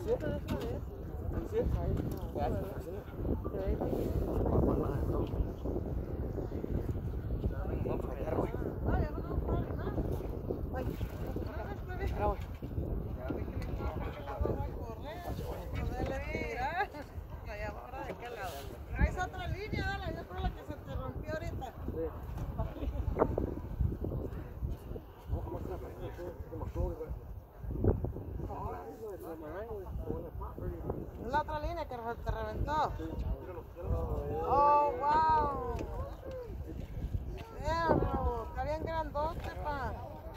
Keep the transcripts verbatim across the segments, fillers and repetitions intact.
see it? Can you see it? Yeah, I see it. Traes otra línea, dale, yo creo la que se te rompió ahorita. Es la otra línea que te reventó. Oh, wow. Yeah, bro, está bien grandote, pa.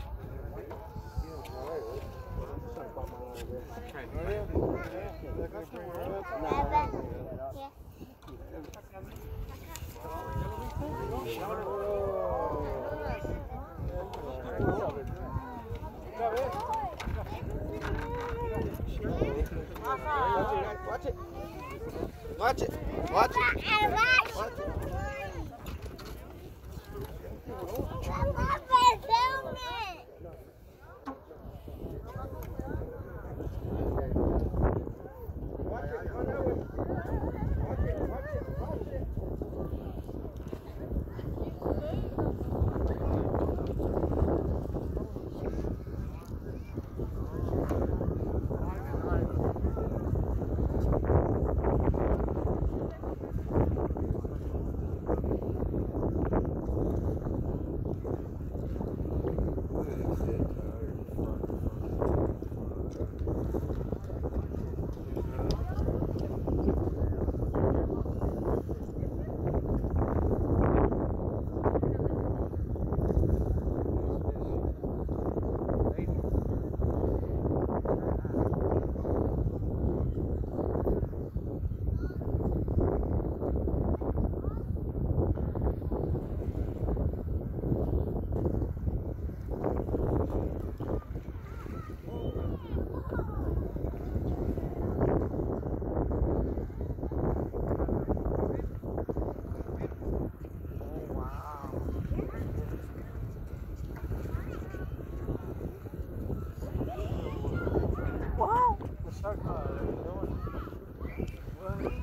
Watch it. Watch it. Watch it. Watch it. Watch it. Wow! The shark, uh,